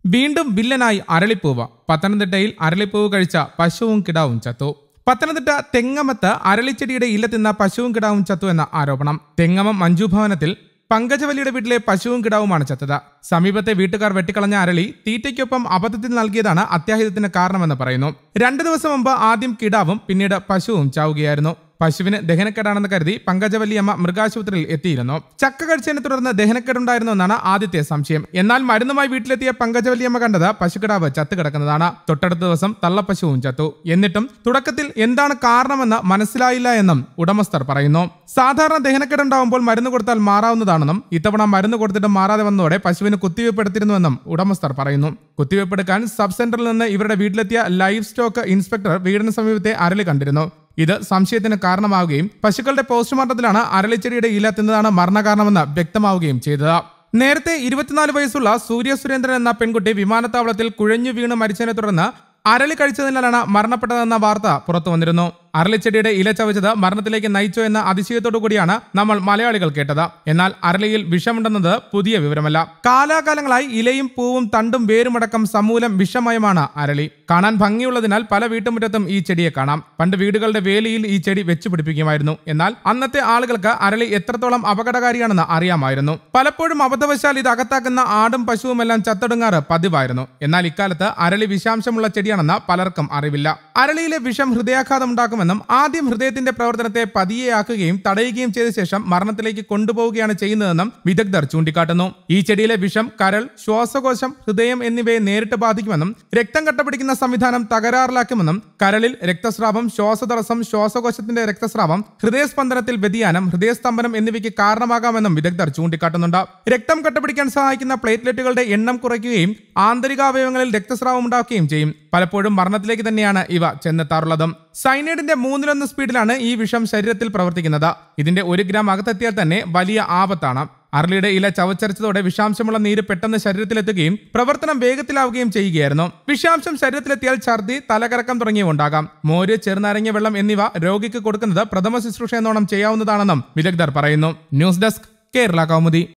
വീണ്ടും വില്ലനായി അരളിപ്പൂവ്. പത്തനംതിട്ടയിൽ അരളിപ്പൂവ് കഴിച്ച പശുവും കിടാവും ചത്തു. പത്തനംതിട്ട തെങ്ങമത്ത് അരളിച്ചെടിയുടെ ഇല തിന്ന പശുവും കിടാവും ചത്തു എന്ന ആരോപണം. തെങ്ങമം മഞ്ജു ഭവനത്തിൽ പങ്കജവല്ലിയുടെ വീട്ടിലെ പശുവും കിടാവുമാണ് ചത്തത്. സമീപത്തെ വീട്ടുകാർ വെട്ടിക്കളഞ്ഞ അരളി തീറ്റയ്ക്കൊപ്പം അബദ്ധത്തിൽ നൽകിയതാണ് അത്യാഹിതത്തിന് കാരണമെന്ന് പറയുന്നു. 2 ദിവസം മുമ്പ് ആദ്യം കിടാവും പിന്നീട് പശുവും ചാവുകയായിരുന്നു. പശുവിന് ദഹനക്കേടാണെന്ന് കരുതി പങ്കജവല്ലിയമ്മ മൃഗാശുപത്രിയിൽ എത്തിയിരുന്നു. ചക്ക കഴിച്ചതിനെ തുടർന്ന് ദഹനക്കേടുണ്ടായിരുന്നു എന്നാണ് ആദ്യത്തെ സംശയം. എന്നാൽ മരുന്നുമായി വീട്ടിലെത്തിയ പങ്കജവല്ലിയമ്മ കണ്ടത് പശുക്കിടാവ് ചത്തുകിടക്കുന്നതാണ്. തൊട്ടടുത്ത ദിവസം തള്ളപ്പശുവും ചത്തു. എന്നിട്ടും തുടക്കത്തിൽ എന്താണ് കാരണമെന്ന് മനസ്സിലായില്ല എന്നും ഉടമസ്ഥർ പറയുന്നു. സാധാരണ ദഹനക്കേടുണ്ടാവുമ്പോൾ മരുന്ന് കൊടുത്താൽ മാറാവുന്നതാണെന്നും ഇത്തവണ മരുന്ന് കൊടുത്തിട്ട് മാറാതെ വന്നതോടെ പശുവിന് കുത്തിവയ്പ് എടുത്തിരുന്നുവെന്നും ഉടമസ്ഥർ പറയുന്നു. കുത്തിവയ്പ് എടുക്കാൻ സബ് സെന്ററിൽ നിന്ന് ഇവരുടെ വീട്ടിലെത്തിയ ലൈഫ് സ്റ്റോക്ക് ഇൻസ്പെക്ടർ വീടിന് സമീപത്തെ അരളി കണ്ടിരുന്നു. ഇത് സംശയത്തിന് കാരണമാവുകയും പശുക്കളുടെ പോസ്റ്റ്മോർട്ടത്തിലാണ് അരളിച്ചെടിയുടെ ഇല തിന്നതാണ് മരണകാരണമെന്ന് വ്യക്തമാവുകയും ചെയ്തത്. നേരത്തെ 24 വയസ്സുള്ള സൂര്യ സുരേന്ദ്രൻ എന്ന പെൺകുട്ടി വിമാനത്താവളത്തിൽ കുഴഞ്ഞു വീണ് മരിച്ചതിനെ തുടർന്ന് അരളി കഴിച്ചതിനാലാണ് മരണപ്പെട്ടതെന്ന വാർത്ത പുറത്തു വന്നിരുന്നു. അരളിച്ചെടിയുടെ ഇല ചവച്ചത് മരണത്തിലേക്ക് നയിച്ചോ എന്ന അതിശയത്തോടു കൂടിയാണ് നമ്മൾ മലയാളികൾ കേട്ടത്. എന്നാൽ അരളിയിൽ വിഷമുണ്ടെന്നത് പുതിയ വിവരമല്ല. കാലാകാലങ്ങളായി ഇലയും പൂവും തണ്ടും വേരുമടക്കം സമൂലം വിഷമയമാണ് അരളി. കാണാൻ ഭംഗിയുള്ളതിനാൽ പല വീട്ടുമുറ്റത്തും ഈ ചെടിയെ കാണാം. പണ്ട് വീടുകളുടെ വേലിയിൽ ഈ ചെടി വെച്ചുപിടിപ്പിക്കുമായിരുന്നു. എന്നാൽ അന്നത്തെ ആളുകൾക്ക് അരളി എത്രത്തോളം അപകടകാരിയാണെന്ന് അറിയാമായിരുന്നു. പലപ്പോഴും അബദ്ധവശാൽ ഇത് അകത്താക്കുന്ന ആടും പശുവുമെല്ലാം ചത്തൊടുങ്ങാറ് പതിവായിരുന്നു. എന്നാൽ ഇക്കാലത്ത് അരളി വിഷാംശമുള്ള ചെടിയാണെന്ന് പലർക്കും അറിവില്ല. അരളിയിലെ വിഷം ഹൃദയാഘാതം ഉണ്ടാക്കുമെന്നും ആദ്യം ഹൃദയത്തിന്റെ പ്രവർത്തനത്തെ പതിയെയാക്കുകയും തടയുകയും ചെയ്ത ശേഷം മരണത്തിലേക്ക് കൊണ്ടുപോവുകയാണ് ചെയ്യുന്നതെന്നും വിദഗ്ധർ ചൂണ്ടിക്കാട്ടുന്നു. ഈ ചെടിയിലെ വിഷം കരൾ, ശ്വാസകോശം, ഹൃദയം എന്നിവയെ നേരിട്ട് ബാധിക്കുമെന്നും രക്തം കട്ടപിടിക്കുന്ന സംവിധാനം തകരാറിലാക്കുമെന്നും കരളിൽ രക്തസ്രാവം, ശ്വാസതടസ്സം, ശ്വാസകോശത്തിന്റെ രക്തസ്രാവം, ഹൃദയസ്പന്ദനത്തിൽ വ്യതിയാനം, ഹൃദയസ്തംഭനം എന്നിവയ്ക്ക് കാരണമാകാമെന്നും വിദഗ്ധർ ചൂണ്ടിക്കാട്ടുന്നുണ്ട്. രക്തം കട്ടപിടിക്കാൻ സഹായിക്കുന്ന പ്ലേറ്റ്ലെറ്റുകളുടെ എണ്ണം കുറയ്ക്കുകയും ആന്തരികാവയവങ്ങളിൽ രക്തസ്രാവം ഉണ്ടാക്കുകയും ചെയ്യും. പലപ്പോഴും മരണത്തിലേക്ക് തന്നെയാണ് ഇവ ചെന്നെത്താറുള്ളതും. സൈനൈഡിന്റെ 1/3 സ്പീഡിലാണ് ഈ വിഷം ശരീരത്തിൽ പ്രവർത്തിക്കുന്നത്. ഇതിന്റെ 1 ഗ്രാം അകത്തെത്തിയാൽ തന്നെ വലിയ ആപത്താണ്. അരളിയുടെ ഇല ചവച്ചരച്ചതോടെ വിഷാംശമുള്ള നീര് പെട്ടെന്ന് ശരീരത്തിലെത്തുകയും പ്രവർത്തനം വേഗത്തിലാവുകയും ചെയ്യുകയായിരുന്നു. വിഷാംശം ശരീരത്തിലെത്തിയാൽ ഛർദി, തലകറക്കം തുടങ്ങിയവ ഉണ്ടാകാം. മോര്, ചെറുനാരങ്ങ വെള്ളം എന്നിവ രോഗിക്ക് കൊടുക്കുന്നത് പ്രഥമ ശുശ്രൂഷ എന്നോണം ചെയ്യാവുന്നതാണെന്നും വിദഗ്ധർ പറയുന്നു. News desk, Kerala Kaumudi.